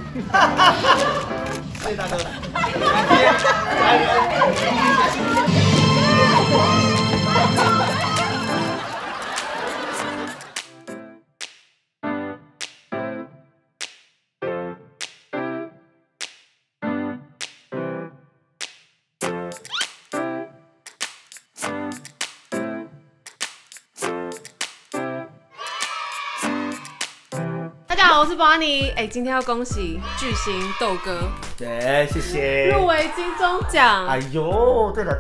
谢谢大哥。 大家好，我是宝安妮。今天要恭喜巨星豆哥， 对，谢谢。 入围金钟奖。 哎呦，对了。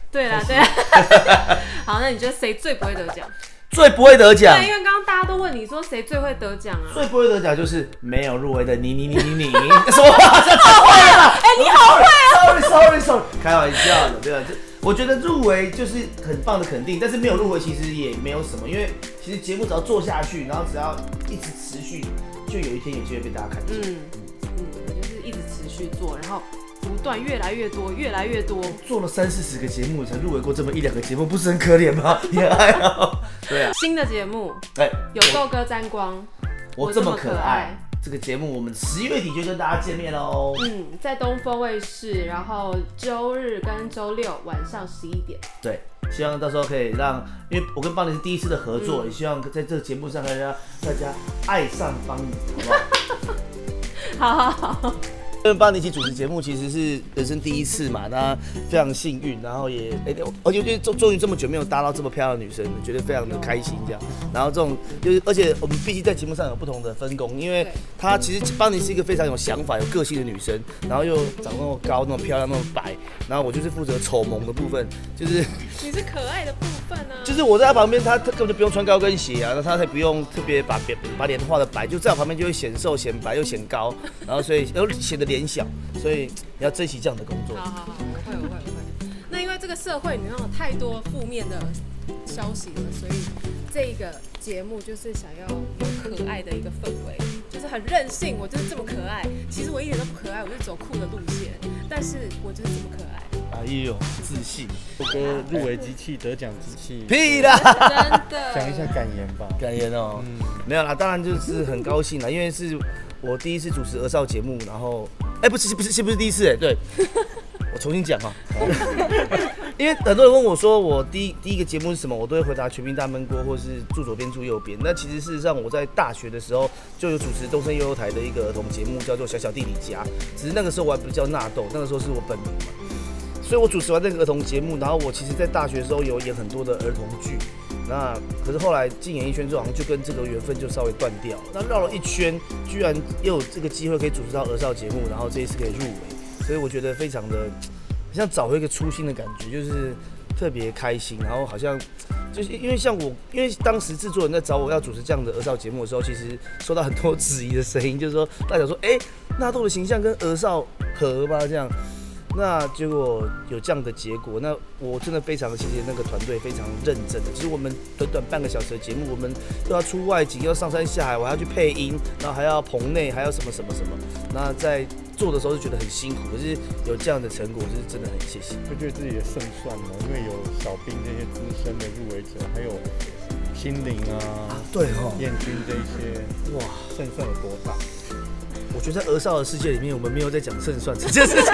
好，那你觉得谁最不会得奖？ 最不会得奖？ 对，因为刚刚大家都问你说谁最会得奖啊？ 最不会得奖就是没有入围的你。什么话？ 好会啊！你好会啊 ！Sorry， 开玩笑的，对吧？我觉得入围就是很棒的肯定，但是没有入围其实也没有什么，因为其实节目只要做下去，然后只要一直持续，就有一天有机会被大家看见。 就是一直持续做，然后不断越来越多。 做了30-40个节目才入围过这么1-2个节目，不是很可怜吗？也还好。对啊。 新的节目，有豆哥沾光， 我这么可爱。这个节目我们11月底就跟大家见面喽。 在东风卫视，然后周日跟周六晚上11点。 对，希望到时候可以让，因为我跟邦尼是第一次的合作，也希望在这个节目上可以让大家爱上邦尼，好不好？好。跟邦尼一起主持节目其实是人生第一次嘛，那非常幸运，然后也而且终于这么久没有搭到这么漂亮的女生，觉得非常的开心这样。然后这种就是，而且我们毕竟在节目上有不同的分工，因为她其实邦尼是一个非常有想法、有个性的女生，然后又长那么高、那么漂亮、那么白，然后我就是负责丑萌的部分，就是你是可爱的部分啊。 就是我在她旁边，她根本就不用穿高跟鞋啊，那她才不用特别把脸画的白，就在我旁边就会显瘦、显白又显高，然后所以又显得脸小，所以你要珍惜这样的工作。 好，我会。那因为这个社会里面有太多负面的消息了，所以这个节目就是想要有可爱的一个氛围，就是很任性，我就是这么可爱。其实我一点都不可爱，我是走酷的路线，但是我就是这么可爱。 哎呦，自信！ 豆哥入围机器得奖机器， 屁啦！ 真的。 讲一下感言吧。 感言哦，没有啦，当然就是很高兴啦，因为是我第一次主持儿少节目，然后不是第一次对，我重新讲哈。因为很多人问我说我第一个节目是什么，我都会回答全民大闷锅或是住左边住右边。那其实事实上我在大学的时候就有主持东森幼幼台的一个儿童节目，叫做小小弟弟家，只是那个时候我还不是叫纳豆，那个时候是我本名嘛。所以我主持完那个儿童节目，然后我其实在大学的时候有演很多的儿童剧，那可是后来进演艺圈之后，好像就跟这个缘分就稍微断掉了。那绕了一圈，居然又有这个机会可以主持到儿少节目，然后这一次可以入围，所以我觉得非常的像找回一个初心的感觉，就是特别开心。然后好像就是因为当时制作人在找我要主持这样的儿少节目的时候，其实收到很多质疑的声音，就是说大家说，纳豆的形象跟儿少合吗？这样。那结果有这样的结果，那我真的非常谢谢那个团队，非常认真的。其实我们短短半个小时的节目，我们又要出外景，又要上山下海，我还要去配音，然后还要棚内，还要什么。那在做的时候就觉得很辛苦，可是有这样的成果，就是真的很谢谢。 会觉得自己的胜算吗？因为有小兵这些资深的入围者，还有心灵对燕君这些，哇，胜算有多大？ 我觉得在儿少的世界里面，我们没有在讲胜算这件事情。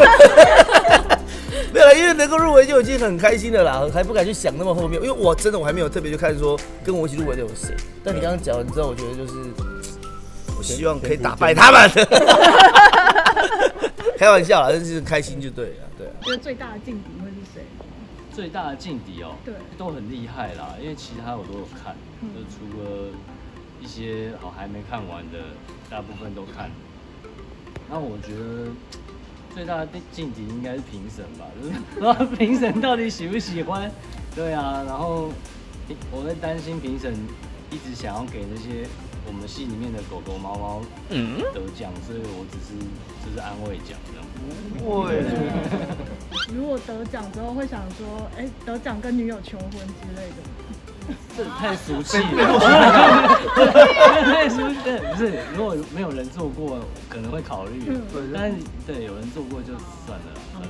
没有啦，因为能够入围就已经很开心了啦，还不敢去想那么后面。因为我还没有特别去看说跟我一起入围的有谁。但你刚刚讲完之后，我觉得就是我希望可以打败他们。开玩笑啦，但是开心就对了，对啊。 觉得最大的劲敌会是谁？ 最大的劲敌哦， 对， 都很厉害啦。因为其他我都有看，就除了一些还没看完的，大部分都看。那我觉得最大的劲敌应该是评审吧，就是不知道评审到底喜不喜欢。对啊，然后我在担心评审一直想要给那些我们戏里面的狗狗、猫猫得奖，所以我只是安慰奖这样。 如果得奖之后会想说，得奖跟女友求婚之类的。 这太俗气了，太俗气了。不是，如果没有人做过，可能会考虑。但是对有人做过就算了。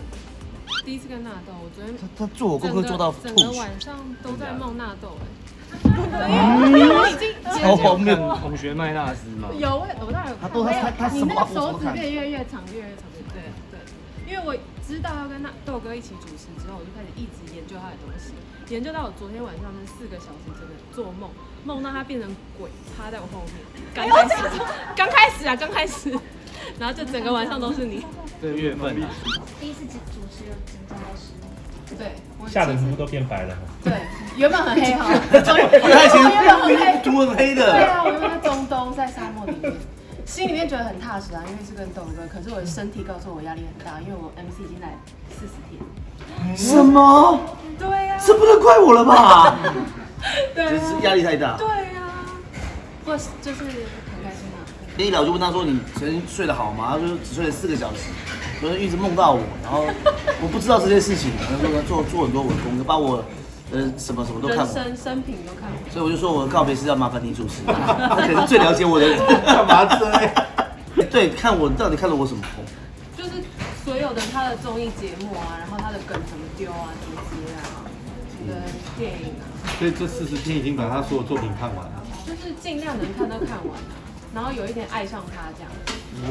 第一次跟纳豆，我昨天他做我功课做到吐， 整个晚上都在梦纳豆因为我已经超荒谬。 同学麦纳斯嘛， 有我当然有看， 他你那个手指什么变越长，对，因为我知道要跟豆哥一起主持之后，我就开始一直研究他的东西，研究到我昨天晚上那4个小时真的做梦，梦到他变成鬼趴在我后面，刚开始，然后就整个晚上都是你。 这个月份啊， 第一次主持有紧张的时候。 对， 吓得图都变白了。 对，原本很黑哈， 他以前原本很黑， 图很黑的。 对啊，我原本在中东，在沙漠里面，心里面觉得很踏实啊，因为是跟豆哥。可是我的身体告诉我压力很大，因为我 MC 已经来40天。 什么？ 对呀， 这不能怪我了吧？ 对啊， 就是压力太大。 对呀，或是就是很开心啊。 一来我就问他说：“你昨天睡得好吗？”他说：“只睡了4个小时。”昨天一直梦到我，然后我不知道这件事情，他说做很多我的功课，把我什么都看完， 生平都看完。 所以我就说我的告别是要麻烦你主持，他可能是最了解我的人，干嘛这样？对，看我到底看了我什么？ 就是所有的他的综艺节目啊，然后他的梗怎么丢啊、怎么接啊，跟电影啊， 所以这40天已经把他所有作品看完了。 就是尽量能看都看完啊，然后有一点爱上他这样。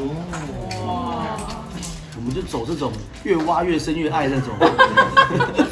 哇！ 我们就走这种越挖越深越爱那种。